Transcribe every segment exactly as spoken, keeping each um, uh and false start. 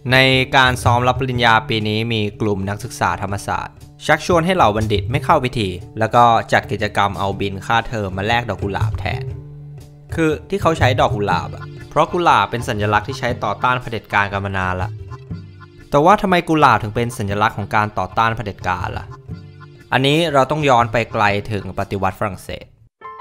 ในการซ้อมรับปริญญาปีนี้มีกลุ่มนักศึกษาธรรมศาสตร์ชักชวนให้เหล่าบัณฑิตไม่เข้าพิธีแล้วก็จัดกิจกรรมเอาบินค่าเทอมมาแลกดอกกุหลาบแทนคือที่เขาใช้ดอกกุหลาบอะเพราะกุหลาบเป็นสัญลักษณ์ที่ใช้ต่อต้านเผด็จการกันมานานละแต่ว่าทำไมกุหลาบถึงเป็นสัญลักษณ์ของการต่อต้านเผด็จการล่ะอันนี้เราต้องย้อนไปไกลถึงปฏิวัติฝรั่งเศส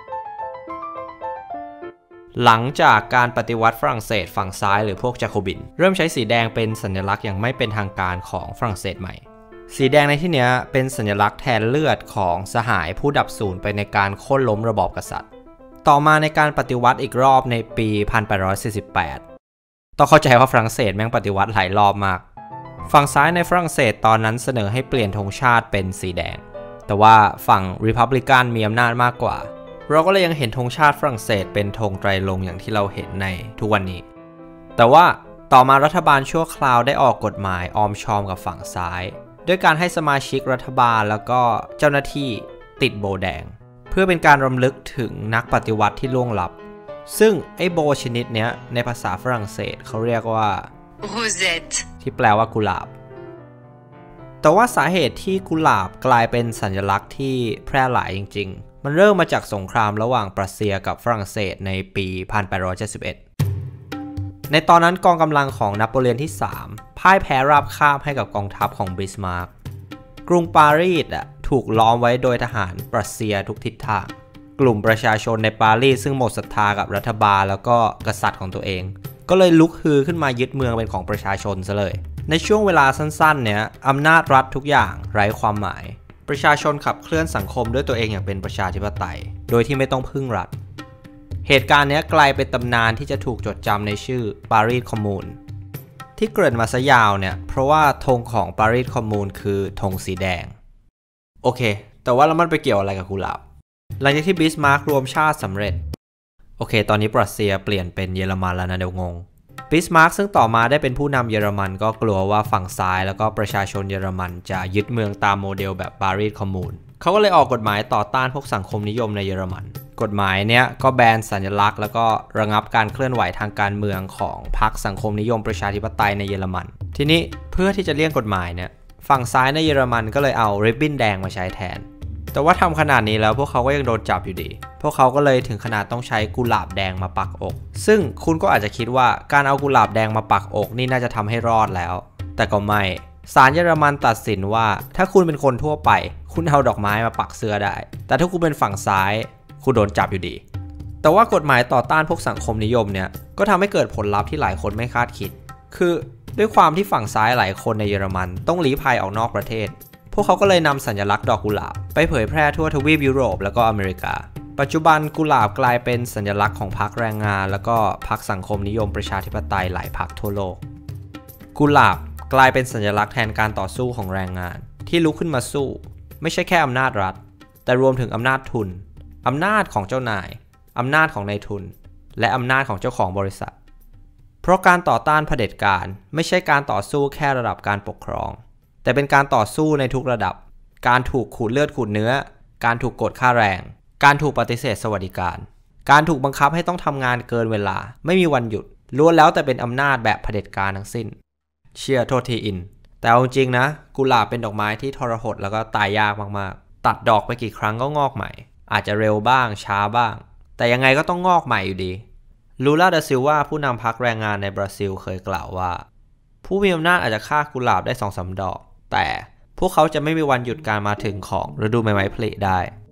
หลังจากการปฏิวัติฝรั่งเศสฝั่งซ้ายหรือพวกจาโคบินเริ่มใช้สีแดงเป็นสัญลักษณ์อย่างไม่เป็นทางการของฝรั่งเศสใหม่สีแดงในที่นี้เป็นสัญลักษณ์แทนเลือดของสหายผู้ดับสูญไปในการโค่นล้มระบอบกษัตริย์ต่อมาในการปฏิวัติอีกรอบในปี หนึ่งพันแปดร้อยสี่สิบแปด ต้องเข้าใจว่าฝรั่งเศสแม่งปฏิวัติหลายรอบมากฝั่งซ้ายในฝรั่งเศสตอนนั้นเสนอให้เปลี่ยนธงชาติเป็นสีแดงแต่ว่าฝั่งริพับลิกันมีอำนาจมากกว่าเราก็เลยยังเห็นธงชาติฝรั่งเศสเป็นธงไตรรงค์อย่างที่เราเห็นในทุกวันนี้แต่ว่าต่อมารัฐบาลชั่วคราวได้ออกกฎหมายออมชอมกับฝั่งซ้ายด้วยการให้สมาชิกรัฐบาลแล้วก็เจ้าหน้าที่ติดโบแดงเพื่อเป็นการรำลึกถึงนักปฏิวัติที่ล่วงลับซึ่งไอ้โบชนิดเนี้ยในภาษาฝรั่งเศสเขาเรียกว่า Rosette ที่แปลว่ากุหลาบแต่ว่าสาเหตุที่กุหลาบกลายเป็นสัญลักษณ์ที่แพร่หลายจริงๆมันเริ่มมาจากสงครามระหว่างปรัสเซียกับฝรั่งเศสในปี หนึ่งพันแปดร้อยเจ็ดสิบเอ็ด ในตอนนั้นกองกำลังของนโปเลียนที่สามพ่ายแพ้ราบคาบให้กับกองทัพของบิสมาร์กกรุงปารีสอ่ะถูกล้อมไว้โดยทหารปรัสเซียทุกทิศทางกลุ่มประชาชนในปารีสซึ่งหมดศรัทธากับรัฐบาลแล้วก็กษัตริย์ของตัวเองก็เลยลุกฮือขึ้นมายึดเมืองเป็นของประชาชนซะเลยในช่วงเวลาสั้นๆเนี้ยอำนาจรัฐทุกอย่างไร้ความหมายประชาชนขับเคลื่อนสังคมด้วยตัวเองอย่างเป็นประชาธิปไตยโดยที่ไม่ต้องพึ่งรัฐเหตุการณ์นี้กลายเป็นตำนานที่จะถูกจดจำในชื่อปารีสคอมมูนที่เกริ่นมาซะยาวเนี่ยเพราะว่าธงของปารีสคอมมูนคือธงสีแดงโอเคแต่ว่าแล้วมันไปเกี่ยวอะไรกับกุหลาบหลังจากที่บิสมาร์กรวมชาติสำเร็จโอเคตอนนี้ปรัสเซียเปลี่ยนเป็นเยอรมันแล้วนะเดี๋ยวงงบิสมาร์กซึ่งต่อมาได้เป็นผู้นำเยอรมันก็กลัวว่าฝั่งซ้ายแล้วก็ประชาชนเยอรมันจะยึดเมืองตามโมเดลแบบปารีสคอมมูนเขาก็เลยออกกฎหมายต่อต้านพวกสังคมนิยมในเยอรมันกฎหมายเนี้ยก็แบนสัญลักษณ์แล้วก็ระงับการเคลื่อนไหวทางการเมืองของพรรคสังคมนิยมประชาธิปไตยในเยอรมันทีนี้เพื่อที่จะเลี่ยงกฎหมายเนี่ยฝั่งซ้ายในเยอรมันก็เลยเอาริบบิ้นแดงมาใช้แทนแต่ว่าทำขนาดนี้แล้วพวกเขาก็ยังโดนจับอยู่ดีพวกเขาก็เลยถึงขนาดต้องใช้กุหลาบแดงมาปักอกซึ่งคุณก็อาจจะคิดว่าการเอากุหลาบแดงมาปักอกนี่น่าจะทำให้รอดแล้วแต่ก็ไม่ศาลเยอรมันตัดสินว่าถ้าคุณเป็นคนทั่วไปคุณเอาดอกไม้มาปักเสื้อได้แต่ถ้าคุณเป็นฝั่งซ้ายคุณโดนจับอยู่ดีแต่ว่ากฎหมายต่อต้านพวกสังคมนิยมเนี่ยก็ทำให้เกิดผลลัพธ์ที่หลายคนไม่คาดคิดคือด้วยความที่ฝั่งซ้ายหลายคนในเยอรมันต้องลี้ภัยออกนอกประเทศพวกเขาก็เลยนำสัญลักษณ์ดอกกุหลาบไปเผยแพร่ทั่วทวีปยุโรปแล้วก็อเมริกาปัจจุบันกุหลาบกลายเป็นสัญลักษณ์ของพรรคแรงงานแล้วก็พรรคสังคมนิยมประชาธิปไตยหลายพรรคทั่วโลกกุหลาบกลายเป็นสัญลักษณ์แทนการต่อสู้ของแรงงานที่ลุกขึ้นมาสู้ไม่ใช่แค่อำนาจรัฐแต่รวมถึงอำนาจทุนอำนาจของเจ้านายอำนาจของนายทุนและอำนาจของเจ้าของบริษัทเพราะการต่อต้านเผด็จการไม่ใช่การต่อสู้แค่ระดับการปกครองแต่เป็นการต่อสู้ในทุกระดับการถูกขูดเลือดขูดเนื้อการถูกกดค่าแรงการถูกปฏิเสธสวัสดิการการถูกบังคับให้ต้องทำงานเกินเวลาไม่มีวันหยุดล้วนแล้วแต่เป็นอำนาจแบบเผด็จการทั้งสิ้นเชียร์โทษทีอินแต่เอาจริงนะกุหลาบเป็นดอกไม้ที่ทรหดแล้วก็ตายยากมากๆตัดดอกไปกี่ครั้งก็งอกใหม่อาจจะเร็วบ้างช้าบ้างแต่ยังไงก็ต้องงอกใหม่อยู่ดีลูลาดาซิลวาผู้นำพรรคแรงงานในบราซิลเคยกล่าวว่าผู้มีอำนาจอาจจะฆ่ากุหลาบได้ สองถึงสาม ดอกแต่พวกเขาจะไม่มีวันหยุดการมาถึงของฤดูใบไม้ผลิได้